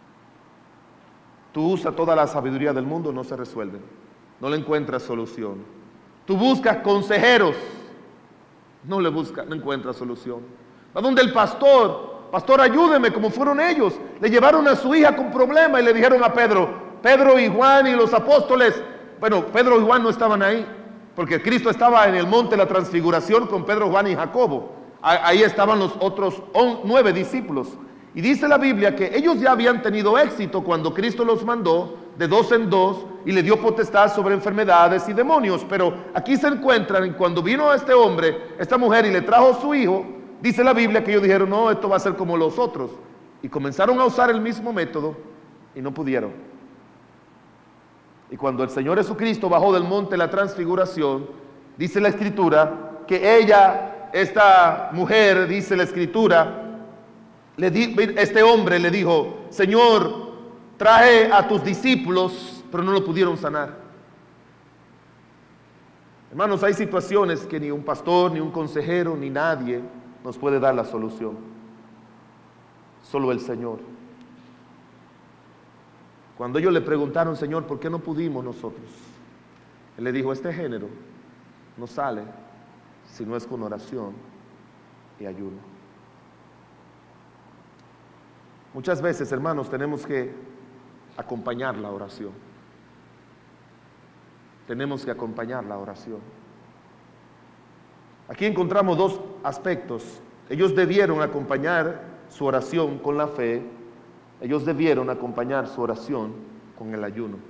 Tú usas toda la sabiduría del mundo, no se resuelven. No le encuentras solución. Tú buscas consejeros, no le buscas, no encuentras solución. Va donde el pastor, pastor, ayúdeme, como fueron ellos. Le llevaron a su hija con problema y le dijeron a Pedro, Pedro y Juan y los apóstoles, bueno, Pedro y Juan no estaban ahí, porque Cristo estaba en el monte de la transfiguración con Pedro, Juan y Jacobo. Ahí estaban los otros nueve discípulos. Y dice la Biblia que ellos ya habían tenido éxito cuando Cristo los mandó de dos en dos y le dio potestad sobre enfermedades y demonios. Pero aquí se encuentran, y cuando vino este hombre, esta mujer, y le trajo a su hijo, dice la Biblia que ellos dijeron, no, esto va a ser como los otros. Y comenzaron a usar el mismo método y no pudieron. Y cuando el Señor Jesucristo bajó del monte de la transfiguración, dice la Escritura que ella, esta mujer, dice la Escritura, le di, este hombre le dijo, Señor, traje a tus discípulos, pero no lo pudieron sanar. Hermanos, hay situaciones que ni un pastor, ni un consejero, ni nadie nos puede dar la solución. Solo el Señor. Cuando ellos le preguntaron, Señor, ¿por qué no pudimos nosotros? Él le dijo, este género no sale si no es con oración y ayuno. Muchas veces, hermanos, tenemos que acompañar la oración. Tenemos que acompañar la oración. Aquí encontramos dos aspectos. Ellos debieron acompañar su oración con la fe. Ellos debieron acompañar su oración con el ayuno.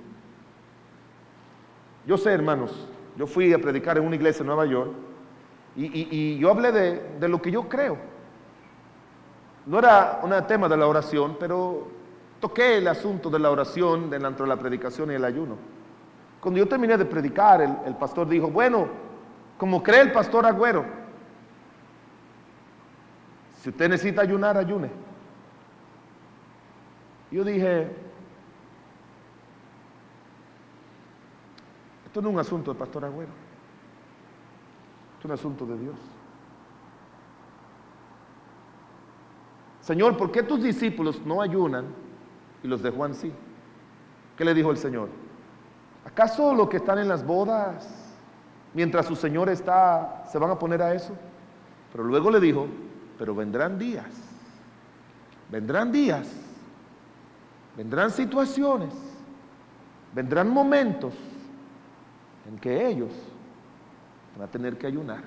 Yo sé, hermanos, yo fui a predicar en una iglesia en Nueva York y, y, y yo hablé de, de lo que yo creo. No era un tema de la oración, pero toqué el asunto de la oración dentro de la predicación y el ayuno. Cuando yo terminé de predicar, el, el pastor dijo, bueno, como cree el pastor Agüero, si usted necesita ayunar, ayune. Yo dije, esto no es un asunto del pastor Agüero, esto es un asunto de Dios. Señor, ¿por qué tus discípulos no ayunan y los de Juan sí? ¿Qué le dijo el Señor? ¿Acaso los que están en las bodas, mientras su Señor está, se van a poner a eso? Pero luego le dijo, pero vendrán días, vendrán días, vendrán situaciones, vendrán momentos en que ellos van a tener que ayunar.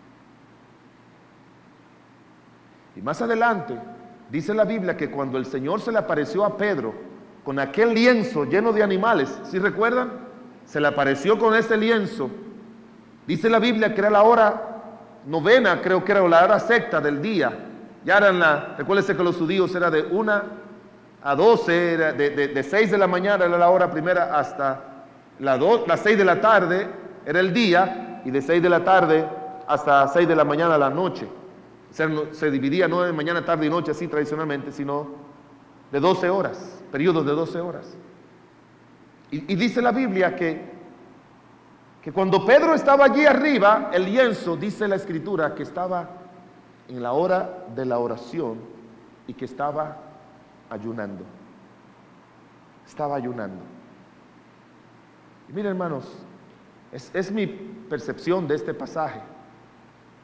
Y más adelante, dice la Biblia que cuando el Señor se le apareció a Pedro con aquel lienzo lleno de animales, ¿sí recuerdan? Se le apareció con ese lienzo. Dice la Biblia que era la hora novena, creo que era la hora sexta del día. Ya eran la, recuérdense que los judíos era de una a doce, era de, de, de seis de la mañana era la hora primera hasta la do, las seis de la tarde era el día, y de seis de la tarde hasta seis de la mañana la noche. O sea, no, se dividía no de mañana, tarde y noche así tradicionalmente, sino de doce horas, periodos de doce horas. Y, y dice la Biblia que, que cuando Pedro estaba allí arriba, el lienzo, dice la Escritura, que estaba en la hora de la oración y que estaba ayunando. Estaba ayunando. Y miren, hermanos, es, es mi percepción de este pasaje.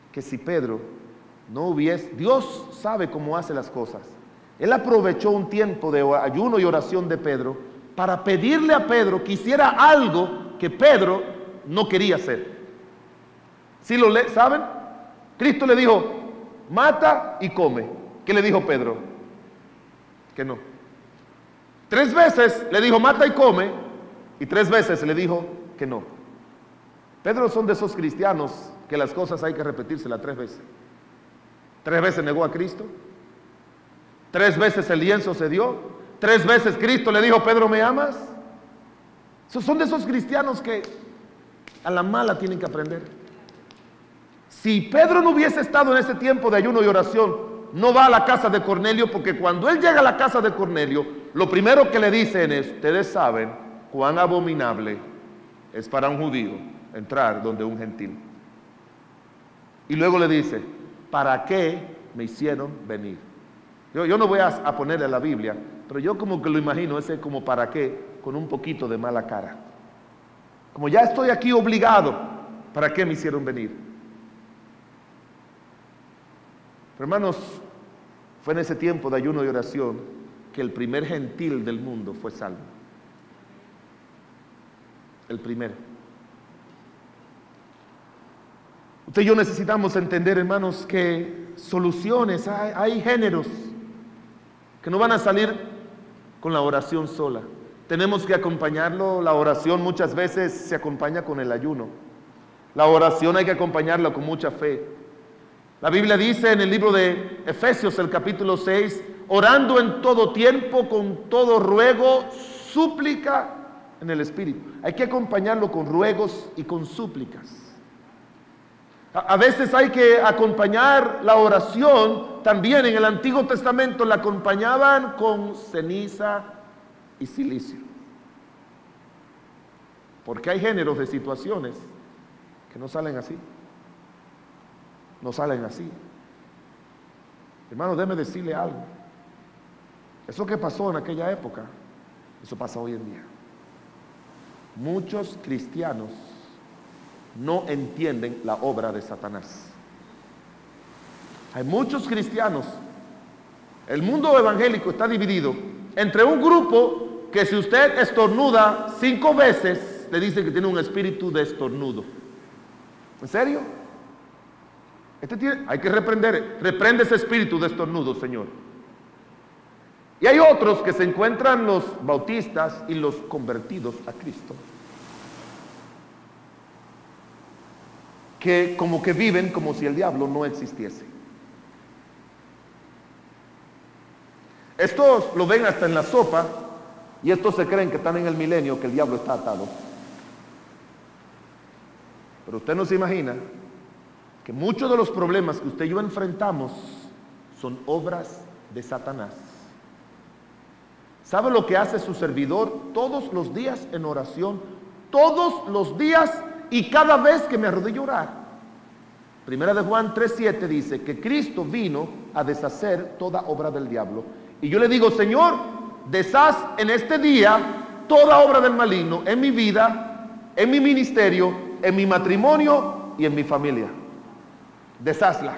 que si Pedro no hubiese, Dios sabe cómo hace las cosas. Él aprovechó un tiempo de ayuno y oración de Pedro para pedirle a Pedro que hiciera algo que Pedro no quería hacer. ¿Sí lo le, saben? Cristo le dijo, mata y come. ¿Qué le dijo Pedro? Que no. Tres veces le dijo, mata y come, y tres veces le dijo que no. Pedro son de esos cristianos que las cosas hay que repetírselas tres veces. Tres veces negó a Cristo. Tres veces el lienzo se dio. Tres veces Cristo le dijo, Pedro, ¿me amas? Son de esos cristianos que a la mala tienen que aprender. Si Pedro no hubiese estado en ese tiempo de ayuno y oración, no va a la casa de Cornelio, porque cuando él llega a la casa de Cornelio, lo primero que le dicen es, ustedes saben cuán abominable es para un judío entrar donde un gentil. Y luego le dice, ¿para qué me hicieron venir? Yo, yo no voy a, a ponerle la Biblia, pero yo como que lo imagino, ese como para qué, con un poquito de mala cara. Como ya estoy aquí obligado, ¿para qué me hicieron venir? Pero hermanos, fue en ese tiempo de ayuno y oración que el primer gentil del mundo fue salvo. El primero. Usted y yo necesitamos entender, hermanos, que soluciones, hay, hay géneros que no van a salir con la oración sola. Tenemos que acompañarlo. La oración muchas veces se acompaña con el ayuno. La oración hay que acompañarla con mucha fe. La Biblia dice en el libro de Efesios, el capítulo seis, orando en todo tiempo, con todo ruego, súplica en el Espíritu. Hay que acompañarlo con ruegos y con súplicas. A veces hay que acompañar la oración, también en el Antiguo Testamento la acompañaban con ceniza y silicio. Porque hay géneros de situaciones que no salen así. No salen así. Hermano, déjeme decirle algo. Eso que pasó en aquella época, eso pasa hoy en día. Muchos cristianos no entienden la obra de Satanás. Hay muchos cristianos. El mundo evangélico está dividido entre un grupo que si usted estornuda cinco veces, le dice que tiene un espíritu de estornudo. ¿En serio? Este tiene, hay que reprender, reprende ese espíritu de estornudo, Señor. Y hay otros que se encuentran los bautistas y los convertidos a Cristo, que como que viven como si el diablo no existiese. Estos lo ven hasta en la sopa y estos se creen que están en el milenio, que el diablo está atado. Pero usted no se imagina que muchos de los problemas que usted y yo enfrentamos son obras de Satanás. ¿Sabe lo que hace su servidor todos los días en oración? Todos los días y cada vez que me arrodillo a orar. Primera de Juan tres siete dice que Cristo vino a deshacer toda obra del diablo. Y yo le digo, Señor, deshaz en este día toda obra del maligno en mi vida, en mi ministerio, en mi matrimonio y en mi familia. Deshazla.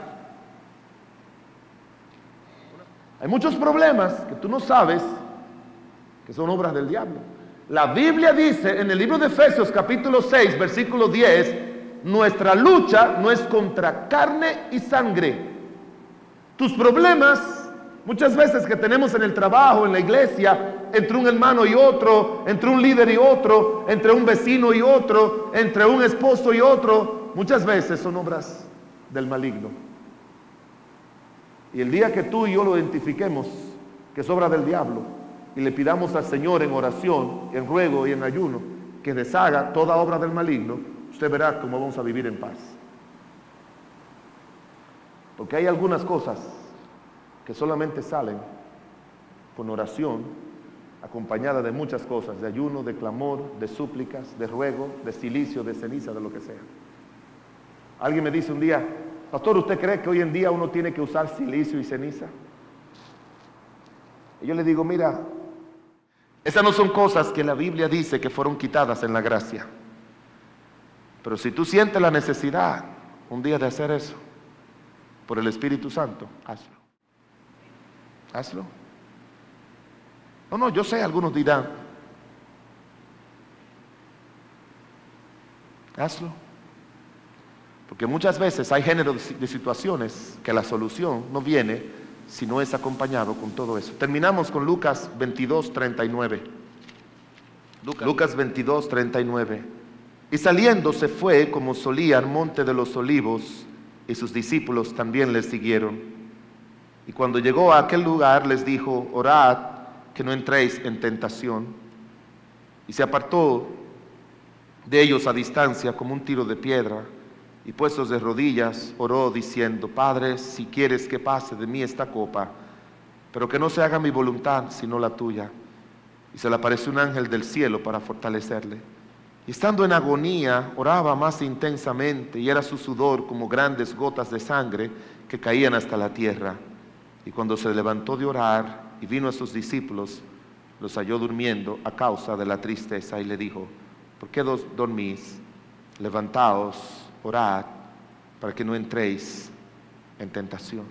Hay muchos problemas que tú no sabes que son obras del diablo. La Biblia dice en el libro de Efesios capítulo seis versículo diez, nuestra lucha no es contra carne y sangre. Tus problemas muchas veces que tenemos en el trabajo, en la iglesia, entre un hermano y otro, entre un líder y otro, entre un vecino y otro, entre un esposo y otro, muchas veces son obras del maligno. Y el día que tú y yo lo identifiquemos que es obra del diablo y le pidamos al Señor en oración, en ruego y en ayuno que deshaga toda obra del maligno, usted verá cómo vamos a vivir en paz. Porque hay algunas cosas que solamente salen con oración, acompañada de muchas cosas, de ayuno, de clamor, de súplicas, de ruego, de silicio, de ceniza, de lo que sea. Alguien me dice un día, pastor, ¿usted cree que hoy en día uno tiene que usar silicio y ceniza? Y yo le digo, mira, esas no son cosas que la Biblia dice que fueron quitadas en la gracia. Pero si tú sientes la necesidad un día de hacer eso, por el Espíritu Santo, hazlo. Hazlo. No, no, yo sé, algunos dirán, hazlo. Porque muchas veces hay género de situaciones que la solución no viene si no es acompañado con todo eso. Terminamos con Lucas veintidós, treinta y nueve. Lucas, Lucas veintidós, treinta y nueve. Y saliendo se fue como solía al monte de los olivos, y sus discípulos también le siguieron. Y cuando llegó a aquel lugar les dijo, orad que no entréis en tentación. Y se apartó de ellos a distancia como un tiro de piedra, y puestos de rodillas oró diciendo, Padre, si quieres que pase de mí esta copa, pero que no se haga mi voluntad sino la tuya. Y se le apareció un ángel del cielo para fortalecerle. Y estando en agonía, oraba más intensamente, y era su sudor como grandes gotas de sangre que caían hasta la tierra. Y cuando se levantó de orar y vino a sus discípulos, los halló durmiendo a causa de la tristeza, y le dijo, ¿por qué dormís? Levantaos, orad, para que no entréis en tentación.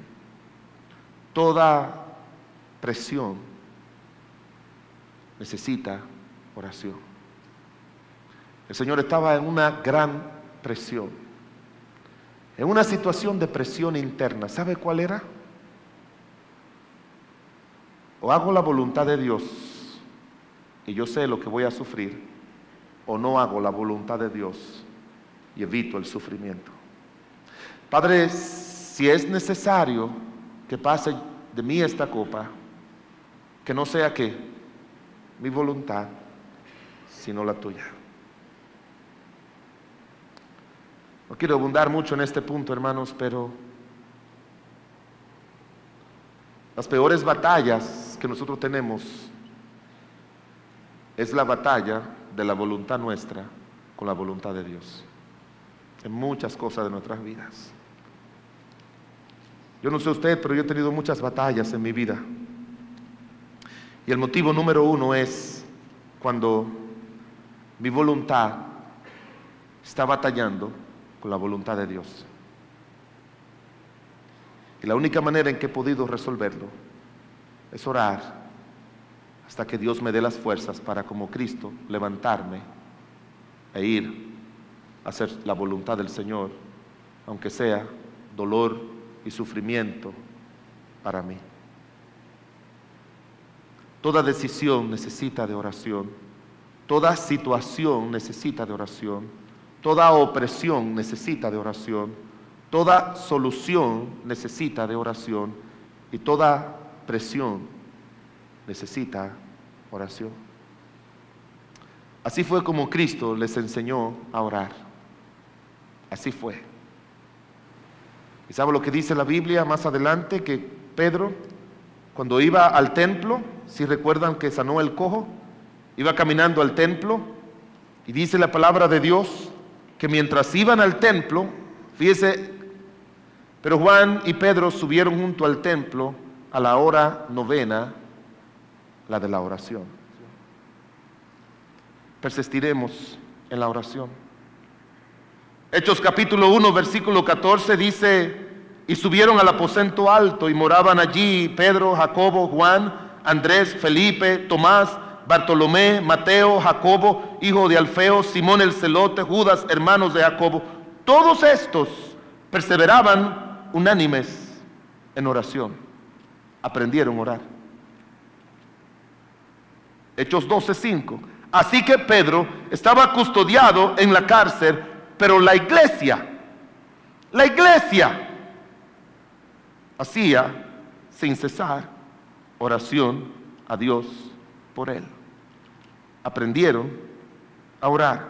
Toda presión necesita oración. El Señor estaba en una gran presión, en una situación de presión interna. ¿Sabe cuál era? O hago la voluntad de Dios y yo sé lo que voy a sufrir, o no hago la voluntad de Dios y evito el sufrimiento. Padre, si es necesario que pase de mí esta copa, que no sea que mi voluntad, sino la tuya. No quiero abundar mucho en este punto, hermanos, pero las peores batallas que nosotros tenemos es la batalla de la voluntad nuestra con la voluntad de Dios, en muchas cosas de nuestras vidas. Yo no sé usted, pero yo he tenido muchas batallas en mi vida. Y el motivo número uno es cuando mi voluntad está batallando con la voluntad de Dios. Y la única manera en que he podido resolverlo es orar hasta que Dios me dé las fuerzas para, como Cristo, levantarme e ir a hacer la voluntad del Señor, aunque sea dolor y sufrimiento para mí. Toda decisión necesita de oración, toda situación necesita de oración, toda opresión necesita de oración, toda solución necesita de oración, y toda presión necesita oración. Así fue como Cristo les enseñó a orar. Así fue. ¿Y sabe lo que dice la Biblia más adelante? Que Pedro, cuando iba al templo, si recuerdan que sanó el cojo, iba caminando al templo, y dice la palabra de Dios que mientras iban al templo, fíjese, pero Juan y Pedro subieron junto al templo a la hora novena, la de la oración. Persistiremos en la oración. Hechos capítulo uno, versículo catorce dice, y subieron al aposento alto y moraban allí Pedro, Jacobo, Juan, Andrés, Felipe, Tomás, Bartolomé, Mateo, Jacobo, hijo de Alfeo, Simón el celote, Judas, hermanos de Jacobo. Todos estos perseveraban unánimes en oración. Aprendieron a orar. Hechos doce, cinco. Así que Pedro estaba custodiado en la cárcel, pero la iglesia, la iglesia hacía sin cesar oración a Dios por él. Aprendieron a orar.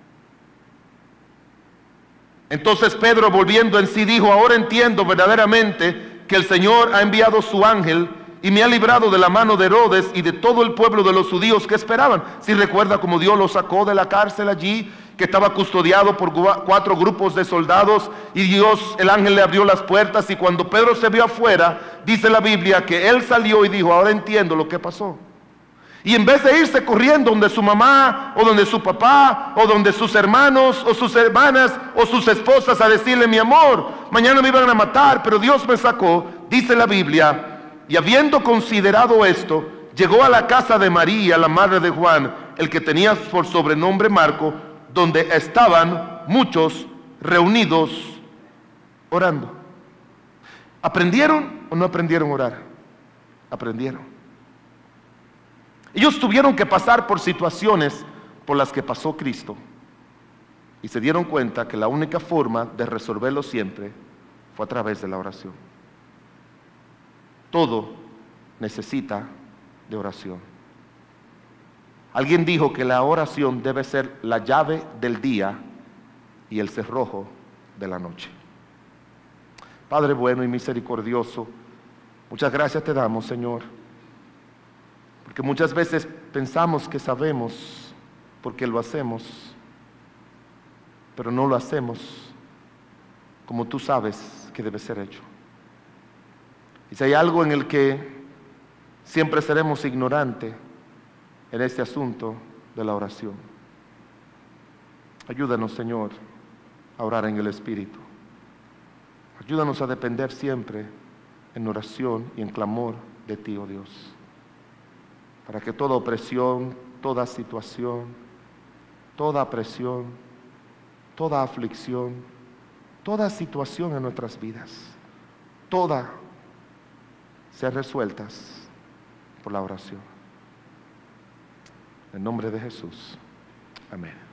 Entonces Pedro, volviendo en sí, dijo, ahora entiendo verdaderamente que el Señor ha enviado su ángel y me ha librado de la mano de Herodes y de todo el pueblo de los judíos que esperaban. Si recuerda cómo Dios lo sacó de la cárcel allí, que estaba custodiado por cuatro grupos de soldados, y Dios, el ángel, le abrió las puertas, y cuando Pedro se vio afuera, dice la Biblia que él salió y dijo, ahora entiendo lo que pasó. Y en vez de irse corriendo donde su mamá o donde su papá o donde sus hermanos o sus hermanas o sus esposas a decirle: mi amor, mañana me iban a matar, pero Dios me sacó, dice la Biblia, y habiendo considerado esto, llegó a la casa de María, la madre de Juan, el que tenía por sobrenombre Marco, donde estaban muchos reunidos orando. ¿Aprendieron o no aprendieron a orar? Aprendieron. Ellos tuvieron que pasar por situaciones por las que pasó Cristo y se dieron cuenta que la única forma de resolverlo siempre fue a través de la oración. Todo necesita de oración. Alguien dijo que la oración debe ser la llave del día y el cerrojo de la noche. Padre bueno y misericordioso, muchas gracias te damos, Señor, porque muchas veces pensamos que sabemos porque lo hacemos, pero no lo hacemos como tú sabes que debe ser hecho. Y si hay algo en el que siempre seremos ignorantes en este asunto de la oración, ayúdanos, Señor, a orar en el Espíritu. Ayúdanos a depender siempre en oración y en clamor de ti, oh Dios, para que toda opresión, toda situación, toda presión, toda aflicción, toda situación en nuestras vidas, toda sean resueltas por la oración. En nombre de Jesús. Amén.